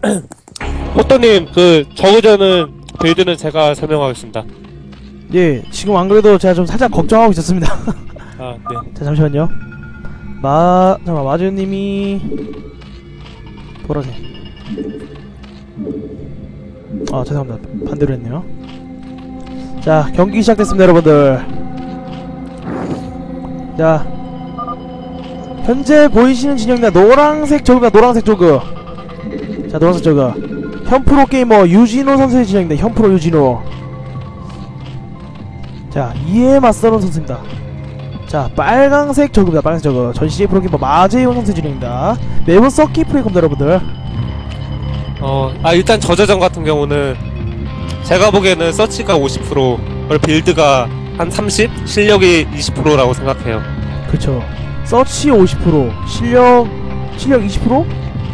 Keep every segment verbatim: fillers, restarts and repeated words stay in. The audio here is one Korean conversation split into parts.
호또님, 그 저그전은 빌드는 제가 설명하겠습니다. 예, 지금 안 그래도 제가 좀 살짝 걱정하고 있었습니다. 아, 네. 자, 잠시만요. 마, 잠깐만, 마주님이 보라색. 아, 죄송합니다. 반대로 했네요. 자, 경기 시작됐습니다, 여러분들. 자, 현재 보이시는 진영입니다. 노란색 저그가 노란색 저그. 자, 노란색 저그. 현프로 게이머 유진호 선수의 진영입니다. 현프로 유진호. 자, 이에 맞서는 선수입니다. 자, 빨강색 저그입니다. 빨간색 저그. 전 씨제이 프로게이머 마재용 선수 진영입니다. 매번 서킷 프로게이머입니다, 여러분들. 어, 아, 일단 저저전 같은 경우는 제가 보기에는 서치가 오십 퍼센트, 빌드가 한 삼십, 실력이 이십 퍼센트라고 생각해요. 그쵸. 서치 오십 퍼센트, 실력, 실력 이십 퍼센트?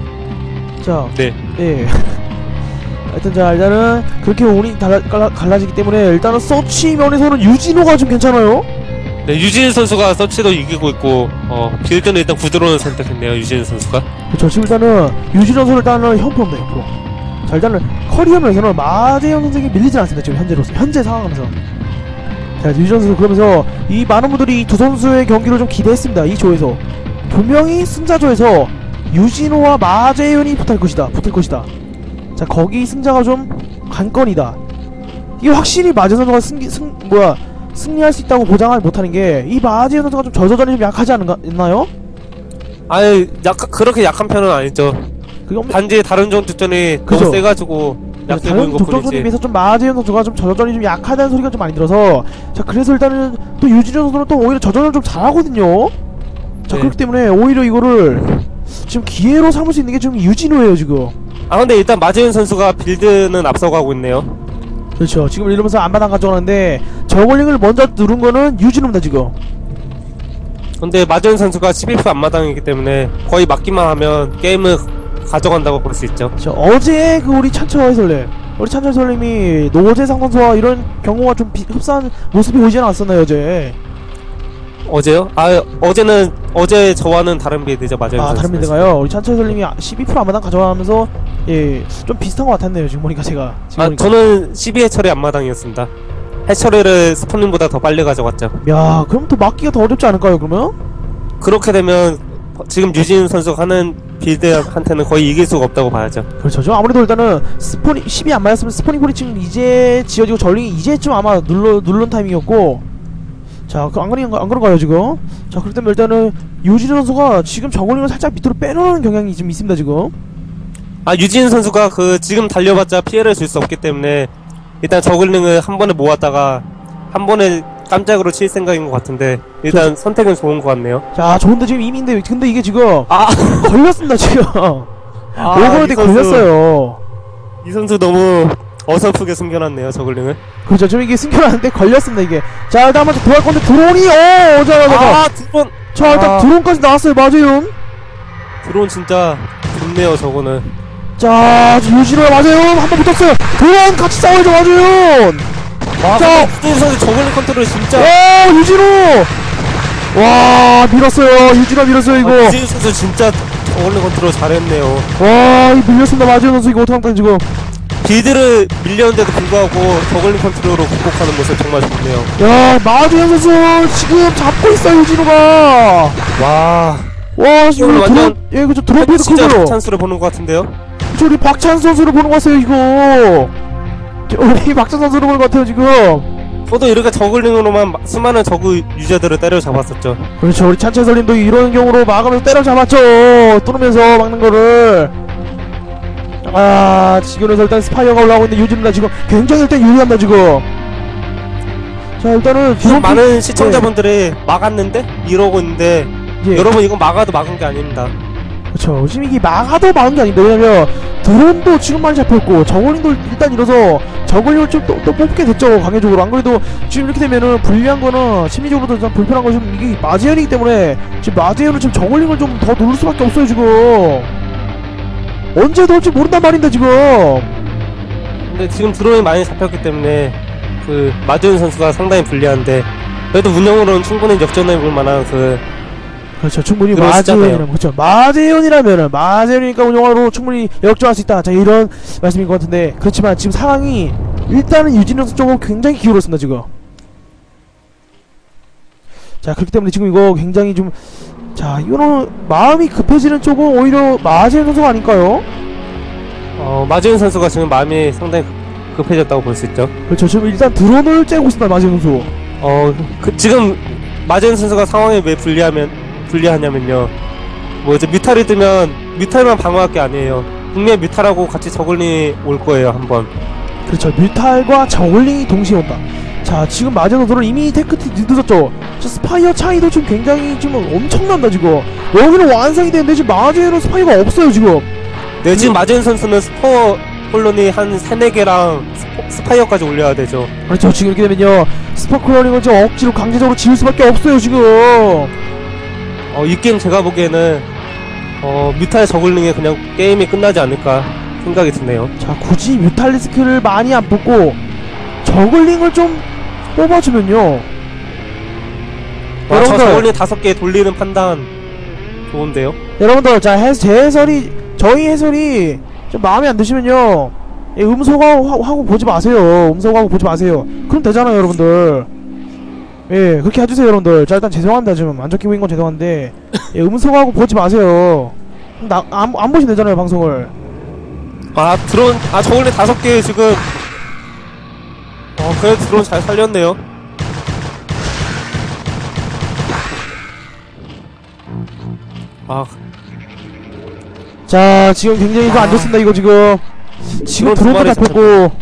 자, 네. 예. 하여튼, 자, 일단은, 그렇게 운이 달라, 갈라, 갈라지기 때문에, 일단은 서치 면에서는 유진호가 좀 괜찮아요? 네, 유진 선수가 서치도 이기고 있고, 어, 빌드는 일단 구드론을 선택했네요, 유진 선수가. 그쵸. 지금 일단은, 유진호 선수 일단은 현프로입니다, 현프로. 자, 일단은, 커리어 면에서는 마재영 선수에게 밀리진 않습니다, 지금 현재로서. 현재 상황에서. 자, 유진호 선수, 그러면서, 이 많은 분들이 이 두 선수의 경기를 좀 기대했습니다, 이 조에서. 분명히 승자조에서, 유진호와 마재윤이 붙을 것이다, 붙을 것이다. 자, 거기 승자가 좀 관건이다. 이게 확실히 마재 선수가 승기, 승, 뭐야, 승리할 수 있다고 보장을 못하는 게, 이 마재 선수가 좀 저저전이 좀 약하지 않은가, 있나요? 아유, 약, 그렇게 약한 편은 아니죠. 그게 단지 다른 종 특전이 그죠. 너무 세가지고, 약해 보인 다른 것 독점전에 뿐이지. 비해서 좀 마재현 선수가 좀 저저전이 좀 약하다는 소리가 좀 많이 들어서, 자, 그래서 일단은 또 유진호 선수는 또 오히려 저저전을 좀 잘하거든요? 자, 네. 그렇기 때문에 오히려 이거를 지금 기회로 삼을 수 있는 게 지금 유진호예요, 지금. 아, 근데 일단 마재윤 선수가 빌드는 앞서가고 있네요. 그렇죠. 지금 이러면서 안마당 가져가는데 저글링을 먼저 누른 거는 유진호입니다, 지금. 근데 마재윤 선수가 십이 퍼센트 앞마당이기 때문에 거의 맞기만 하면 게임을 가져간다고 볼 수 있죠. 저 어제 그 우리 찬처 해설님, 우리 찬처 해설님이 노재상 선수와 이런 경우가 좀 비, 흡사한 모습이 보이지 않았었나요, 어제? 어제요? 아, 어제는 어제 저와는 다른 빌드죠, 마재윤 아, 선수. 다른 빌드가요? 우리 찬처 해설님이 십이 퍼센트 앞마당 가져가면서 예, 좀 비슷한 것 같았네요, 지금 보니까 제가. 지금 아, 보니까. 저는 십이 해처리 앞마당이었습니다. 해처리를 스포님보다 더 빨리 가져갔죠. 야, 그럼 또 막기가 더 어렵지 않을까요, 그러면? 그렇게 되면 지금 유진 선수가 하는 빌드한테는 거의 이길 수가 없다고 봐야죠. 그렇죠. 좀 아무래도 일단은 스포니 십이 안 맞았으면 스포닝 폴이 지금 이제 지어지고 전링이 이제쯤 아마 눌러 누른 타이밍이었고. 자, 그 안 그런 안 그런가요 지금? 자, 그렇기 때문에 일단은 유진 선수가 지금 저글링을 살짝 밑으로 빼놓는 경향이 좀 있습니다 지금. 아, 유진 선수가 그 지금 달려봤자 피해를 줄 수 없기 때문에 일단 저글링을 한 번에 모았다가 한 번에 깜짝으로 칠 생각인 것 같은데 일단 저... 선택은 좋은 것 같네요. 자, 좋은데 지금 이미인데 근데 이게 지금 아 걸렸습니다 지금. 아, 오버로드 걸렸어요. 이 선수 너무 어설프게 숨겨놨네요 저글링을. 그렇죠. 지금 이게 숨겨놨는데 걸렸습니다 이게. 자, 일단 한번 들어갈 건데 드론이 어, 자, 자, 자. 아, 드론. 자, 일단 아. 드론까지 나왔어요, 맞아요. 드론 진짜 좋네요 저거는. 자, 유진호가 맞아요. 한 번 붙었어요. 드론 같이 싸워야죠, 맞아요. 와, 자, 유진 선수 저글링 컨트롤 진짜. 오, 유진호. 와, 밀었어요. 유진호 밀었어요 이거. 아, 유진 선수 진짜 저글링 컨트롤 잘했네요. 와, 이 밀렸습니다, 맞아요 선수 이거 어떡합니까 지금. 빌드를 밀렸는데도 불구하고 저글링 컨트롤로 극복하는 모습 정말 좋네요. 야, 마주현 선수 지금 잡고 있어요 유진호가. 와, 와, 지금 완전 드론, 예, 그죠, 드론 피드 진짜 크고요. 찬스를 보는 것 같은데요. 저 우리 박찬 선수를 보는 것 같아요 이거. 저 우리 박찬 선수를 보는 것 같아요 지금. 저도 이렇게 저글링으로만 수많은 저그 유저들을 때려잡았었죠. 그렇죠. 우리 찬채설님도 이런 경우로 막으면서 때려잡았죠. 뚫으면서 막는 거를. 아, 지금에서 일단 스파이어가 올라오고 있는데 유진이가 지금 굉장히 일단 유리합니다 지금. 자, 일단은 지금 많은 시청자분들이 네. 막았는데? 이러고 있는데 예. 여러분 이건 막아도 막은 게 아닙니다. 그렇죠. 지금 이게 막아도 막은 게 아닌데, 왜냐면 드론도 지금 많이 잡혔고 저글링도 일단 이뤄서 저글링을 좀 또 또 뽑게 됐죠, 강해적으로. 안 그래도 지금 이렇게 되면은 불리한 거는 심리적으로도 좀 불편한 거 지금 이게 마재현이기 때문에 지금 마재현은 지금 저글링을 좀 더 누를 수밖에 없어요 지금. 언제 넣을지 모른단 말인데 지금. 근데 지금 드론이 많이 잡혔기 때문에 그 마재현 선수가 상당히 불리한데 그래도 운영으로는 충분히 역전해볼 만한 그 그렇죠. 충분히 그럴 수 있잖아요. 마재현이라면, 그렇죠. 마재현이라면은, 마재현이니까 운영화로 충분히 역전할 수 있다. 자, 이런 말씀인 것 같은데, 그렇지만 지금 상황이, 일단은 유진영 선수 쪽으로 굉장히 기울었습니다, 지금. 자, 그렇기 때문에 지금 이거 굉장히 좀, 자, 이거는 마음이 급해지는 쪽은 오히려 마재현 선수가 아닐까요? 어, 마지은 선수가 지금 마음이 상당히 급- 급해졌다고 볼 수 있죠. 그렇죠. 지금 일단 드론을 째고 있습니다, 마재현 선수. 어, 그, 지금 마지은 선수가 상황이 왜 불리하면 불리하냐면요. 뭐 이제 뮤탈이 뜨면 뮤탈만 방어할 게 아니에요. 분명히 뮤탈하고 같이 저글링이 올 거예요, 한번. 그렇죠. 뮤탈과 저글링이 동시에 온다. 자, 지금 마재현 선수는 이미 테크트 늦었죠. 저 스파이어 차이도 지금 굉장히 지금 엄청난다, 지금. 여기는 완성이 되는데 지금 마재현은 스파이어가 없어요, 지금. 네, 지금 마지은 선수는 스포 콜론이 한 세네 개랑 스포, 스파이어까지 올려야 되죠. 그렇죠. 지금 이렇게 되면요, 스파클러닝을 지금 억지로 강제적으로 지을 수밖에 없어요, 지금. 어, 이 게임 제가 보기에는 어, 뮤탈 저글링에 그냥 게임이 끝나지 않을까 생각이 드네요. 자, 굳이 뮤탈리스크를 많이 안 뽑고 저글링을 좀 뽑아주면요. 와, 저 여러분들, 저글링 다섯 개 돌리는 판단 좋은데요? 여러분들, 자, 해, 제 해설이, 저희 해설이 좀 마음에 안 드시면요, 예, 음소거하고 하- 하고 보지 마세요. 음소거하고 보지 마세요. 그럼 되잖아요, 여러분들. 예, 그렇게 해주세요, 여러분들. 자, 일단 죄송합니다. 지금 안 적히고 있는 건 죄송한데, 예, 음소거하고 보지 마세요. 나, 안, 안 보시면 되잖아요, 방송을. 아, 드론, 아, 저글링 다섯 개 지금. 어, 그래도 드론 잘 살렸네요. 아, 자, 지금 굉장히 이거 안 아. 좋습니다, 이거 지금. 지금 드론 두 드론도 마리 잡혔고.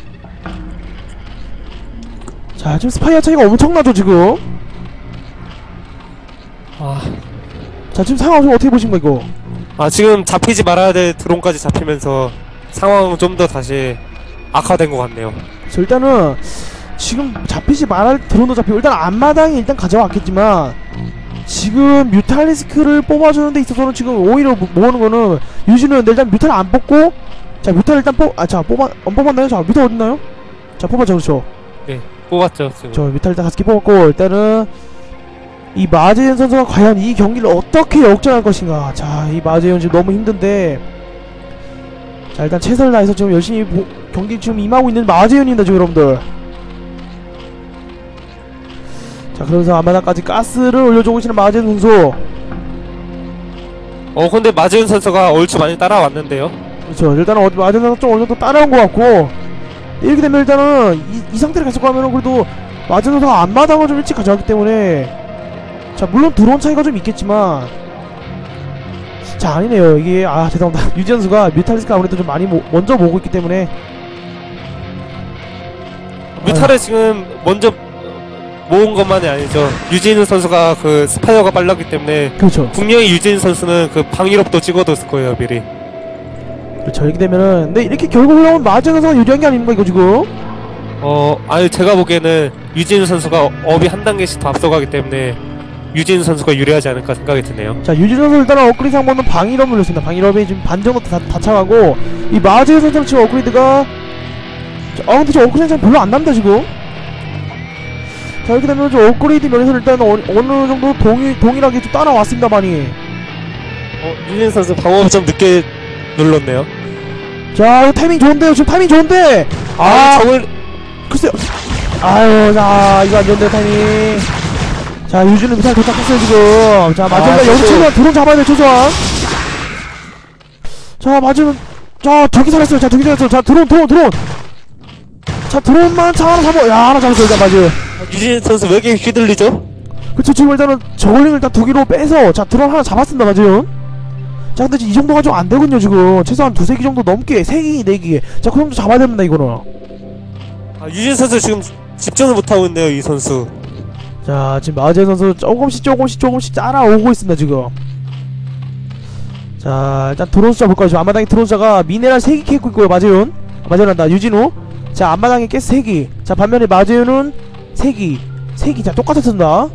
자, 지금 스파이어 차이가 엄청나죠, 지금. 아, 자, 지금 상황 좀 어떻게 보십니까, 이거? 아, 지금 잡히지 말아야 될 드론까지 잡히면서 상황은 좀 더 다시 악화된 것 같네요. 그래서 일단은 지금 잡히지 말할 드론도 잡히고, 일단 앞마당에 일단 가져왔겠지만, 지금 뮤탈리스크를 뽑아주는 데 있어서는 지금 오히려 모- 모으는 거는 유진은 일단 뮤탈 안 뽑고, 자, 뮤탈 일단 뽑, 아, 자, 뽑아, 안 뽑았나요? 자, 뮤탈 어딨나요? 자, 뽑았죠, 그렇죠. 네, 뽑았죠, 지금. 저 뮤탈 일단 다섯 개 뽑았고, 일단은 이 마재현 선수가 과연 이 경기를 어떻게 역전할 것인가. 자, 이 마재현 지금 너무 힘든데, 자, 일단 최선을 다해서 지금 열심히 보, 경기 지금 임하고 있는 마재현입니다, 지금 여러분들. 자, 그러면서 앞마당까지 가스를 올려주고 계시는 마재현 선수. 어, 근데 마지은 선수가 얼추 많이 따라왔는데요. 그렇죠. 일단은 어디 마재현 선수 좀 어느 정도 따라온 것 같고, 이렇게 되면 일단은 이, 이 상태를 계속 가면은 그래도 마재현 선수가 앞마당을 좀 일찍 가져왔기 때문에, 자, 물론 드론 차이가 좀 있겠지만, 자, 아니네요. 이게, 아, 죄송합니다. 유지 선수가 뮤탈리스크 아무래도 좀 많이 모, 먼저 모으고 있기 때문에. 뮤탈을 지금 먼저 모은 것만이 아니죠. 유진 선수가 그 스파이어가 빨랐기 때문에 그렇죠. 분명히 유진 선수는 그 방위롭도 찍어뒀을 거예요, 미리. 그렇죠. 이렇게 되면은, 근데 이렇게 결국 흘러온 마재현 선수가 유리한 게 아닙니까, 이거 지금? 어, 아니 제가 보기에는 유진 선수가 업이 한 단계씩 더 앞서가기 때문에 유진 선수가 유리하지 않을까 생각이 드네요. 자, 유진 선수 일단은 업그레이드 상번은 방일업 눌렸습니다. 방일업이 지금 반 정도 다, 다 차가고, 이 마재현 선수는 지금 업그레이드가, 자, 아, 근데 지금 업그레이드 잘 별로 안 납니다, 지금. 자, 이렇게 되면 좀 업그레이드 면에서는 일단 어, 어느 정도 동일, 동일하게 좀 따라왔습니다, 많이. 어, 유진 선수 방어를 좀 늦게 눌렀네요. 자, 이거 타이밍 좋은데요? 지금 타이밍 좋은데! 아, 아, 저걸 글쎄요. 아유, 자, 이거 안 좋은데요, 타이밍. 자, 유진은 미사일 도착했어요, 지금. 자, 마지막에 아, 여기 저거- 최소한 드론 잡아야 돼, 최소한. 자, 마지막, 자, 저기 살았어요. 자, 저기 살았어요. 자, 드론, 드론, 드론. 자, 드론만 차 하나 잡아. 야, 하나 잡았어요, 일단, 맞아요. 유진 선수 왜 이렇게 휘둘리죠? 그쵸, 지금 일단은 저글링을 일단 두 개로 빼서, 자, 드론 하나 잡았습니다, 맞아요. 자, 근데 이 정도가 좀 안 되군요, 지금. 최소한 두세 개 정도 넘게, 세 개, 네 개. 자, 그 정도 잡아야 됩니다, 이거는. 아, 유진 선수 지금 집중을 못하고 있네요, 이 선수. 자, 지금 마재 선수 조금씩 조금씩 조금씩 따라오고 있습니다, 지금. 자, 일단 드론 숫자 볼까요? 지금 앞마당에 드론 숫자가 미네랄 세 개 캐고 있고요, 마재윤. 마재윤 한다, 유진우. 자, 앞마당에 깨 세 개. 자, 반면에 마재윤은 세 개. 세 개. 자, 똑같았습니다.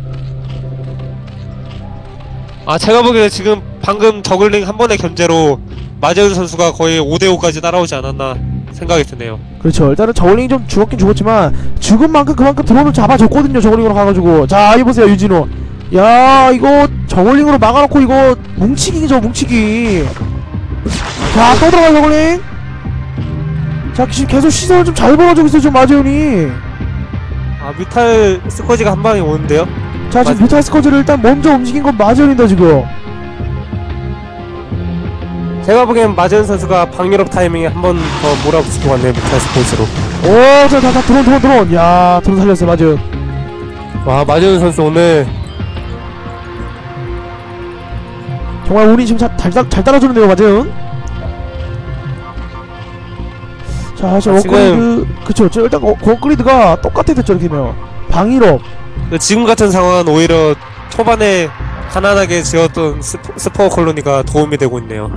아, 제가 보기에는 지금 방금 저글링 한 번의 견제로 마재훈 선수가 거의 오 대 오까지 따라오지 않았나 생각이 드네요. 그렇죠. 일단은 저글링이 좀 죽었긴 죽었지만, 죽은 만큼 그만큼 드론을 잡아줬거든요, 저글링으로 가가지고. 자, 여기 보세요, 유진우. 야 이거 저글링으로 막아놓고 이거 뭉치기죠 뭉치기. 자 또 들어가요 저글링. 자 지금 계속 시선을 좀 잘 벌어주고 있어요 지금 마재훈이. 아 뮤탈 스쿼지가 한 방에 오는데요. 자 지금 뮤탈 스쿼지를 일단 먼저 움직인 건 마재훈이다 지금. 제가 보기엔 마재훈 선수가 방유럽 타이밍에 한 번 더 몰아붙일 것 같네요. 뮤탈 스쿼지로. 오자자자 드론 드론 드론. 야 드론 살렸어요 마재훈. 와 마재훈 선수 오늘 정말 운이 지금 잘, 잘, 잘 따라주는데요 마재훈. 자 지금 아, 워크리드 그쵸 저 일단 어, 워크리드가 똑같아 됐죠 이렇게 되면. 방위럽 지금 같은 상황은 오히려 초반에 가난하게 지었던 스포, 스포 콜로니가 도움이 되고 있네요.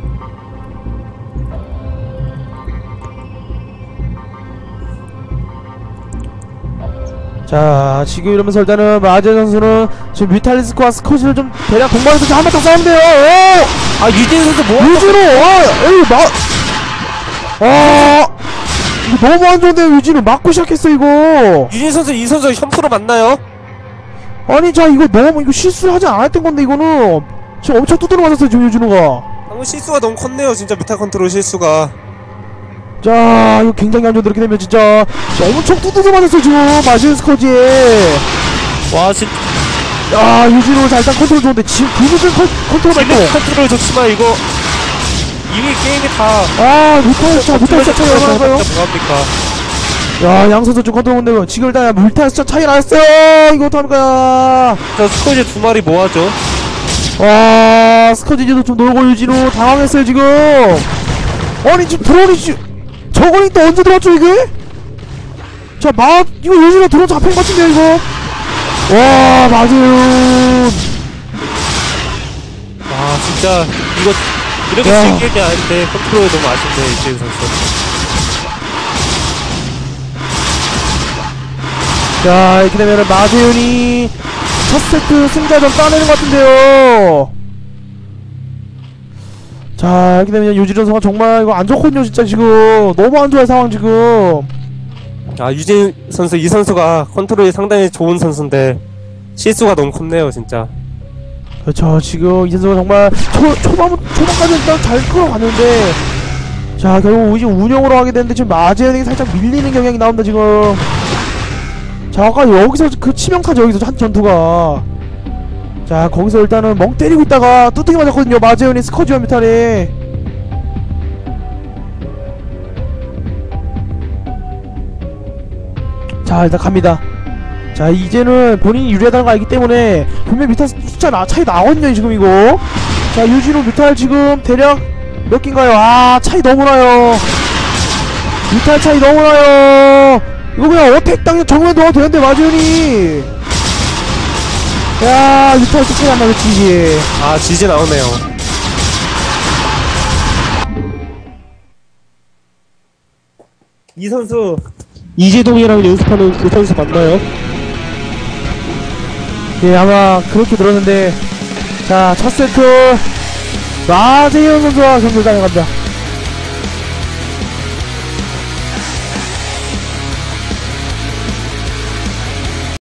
자 지금 이러면서 일단은 마재훈 선수는 지금 뮤탈리스크와 스코지를 좀 대략 동반해서 한번 더 싸우는데요. 오! 아 유진 선수 뭐? 유진호! 아! 에이 마... 아! 이거 너무 안 좋은데요 유진호. 맞고 시작했어 이거. 유진 선수 이 선수 현프로 맞나요? 아니 자 이거 너무 이거 실수를 하지 않았던 건데 이거는 지금 엄청 두드려 맞았어요 지금 유진호가. 방금 실수가 너무 컸네요. 진짜 뮤탈 컨트롤 실수가. 자 이거 굉장히 안 좋은데 이렇게 되면 진짜 엄청 두드려 맞았어요 지금 마재훈 스커지에. 와 진. 야 유진호 자 일단 컨트롤 좋은데 지금 비비는 컨트롤 지금 말고. 컨트롤 좋지만 이거 이미 게임이 다. 아 뮤탈 자 뮤탈 차 차이 얼마나 나요? 뭐합니까? 야 양선수 좀 컨트롤 못내고 지금 일단 뮤탈 차 차이 났어요. 이거 어떡합니까. 저 스쿼지 두 마리 뭐하죠? 와 스커지도 좀 놀고 유진호 당황했어요 지금. 아니 지금 드론이 지금 저거는 또 언제 들어왔죠 이게? 자 마 이거 유진호 드론 잡힌 것 같은데요 이거. 와 마재훈. 와 진짜 이거 이렇게 야. 즐길 게 아닌데 컨트롤이 너무 아쉽네요 이재훈 선수. 자 이렇게 되면은 마재훈이 첫 세트 승자전 따내는 것 같은데요. 자 이렇게 되면 유진호 선수가 정말 이거 안 좋거든요 진짜 지금. 너무 안 좋아요 상황 지금. 아 유진 선수 이 선수가 컨트롤이 상당히 좋은 선수인데 실수가 너무 컸네요 진짜. 그렇죠 지금 이 선수가 정말 초, 초반, 초반까지 일단 잘 끌어갔는데 자 결국 이제 운영으로 하게 되는데 지금 마재현에게 살짝 밀리는 경향이 나온다 지금. 자 아까 여기서 그 치명타죠 여기서 한 전투가. 자 거기서 일단은 멍 때리고 있다가 뚜뚜기 맞았거든요 마재현이 스커지와 뮤탈이. 자 일단 갑니다. 자 이제는 본인이 유리하다는 거 알기 때문에 분명 뮤탈 숫자 나, 차이 나거든요 지금 이거. 자 유진호 뮤탈 지금 대략 몇 개인가요? 아 차이 너무 나요. 뮤탈 차이 너무 나요. 이거 그냥 어택 당연 정면 넣어도 되는데 마재훈이. 야 뮤탈 차이 안 나겠지 이게. 아 지지 나오네요. 이 선수 이재동이랑 연습하는 그 선수 맞나요? 예 아마 그렇게 들었는데 자 첫 세트 마재현 선수와 경기를 당해갑니다.